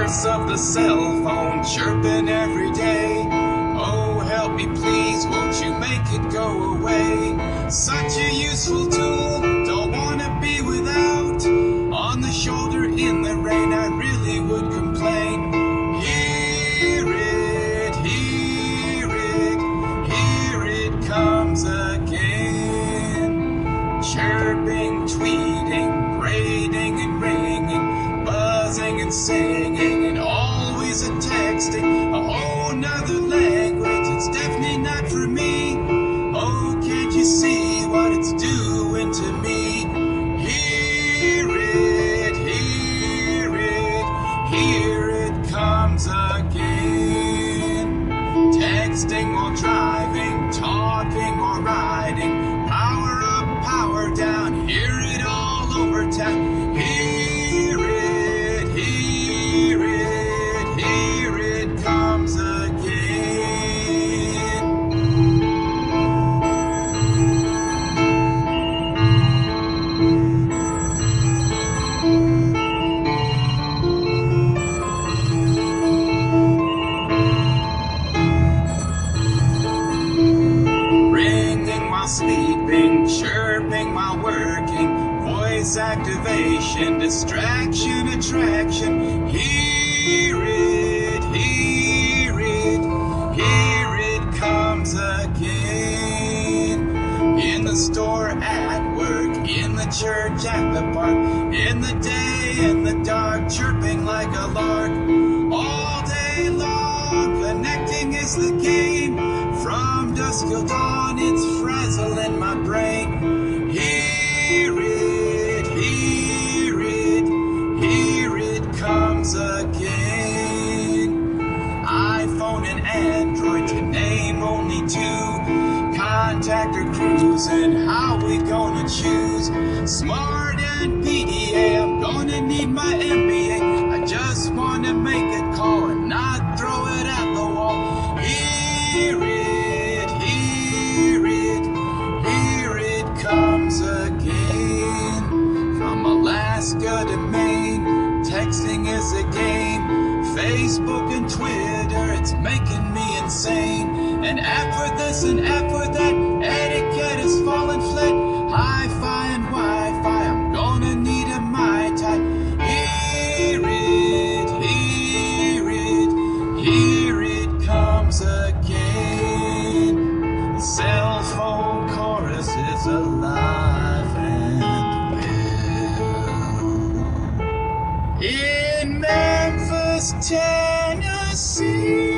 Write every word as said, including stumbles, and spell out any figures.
curse of the cell phone chirping every day. Oh, help me please, won't you make it go away? Such a useful tool, don't wanna be without. On the shoulder in the rain, I really would complain. Hear it, hear it, here it comes again. Chirping, tweeting, braiding and ringing, buzzing and singing, and always a texting, a whole nother language. It's definitely not for me. Oh, can't you see what it's doing to me? Hear it, hear it, here it comes again. Texting while driving, talking while riding, power up, power down, hear it all over town. Hear it, hear it, here it comes again. Ringing while sleeping, chirping while working, voice activation, distraction, attraction. Hear it, hear it, here it comes again. In the store, at work, in the church, at the park, in the day, in the dark, chirping like a lark. All day long, connecting is the game. From dusk till dawn, it's frazzling my brain. Hear it, hear it, here it comes again. iPhone and Android, to name only two. Contact or cruising, how we gonna choose? Smart and P D A, I'm gonna need my M B A. I just wanna make a call and not throw it at the wall. Hear it, hear it, here it comes again. From Alaska to Maine, texting is a game. Facebook and Twitter, it's making me insane. An app for this, an app for that, etiquette is falling flat. Hi-Fi and Wi-Fi, I'm gonna need a Mai Tai. Hear it, hear it, here it comes again. The cell phone chorus is alive and well. In Memphis, Tennessee.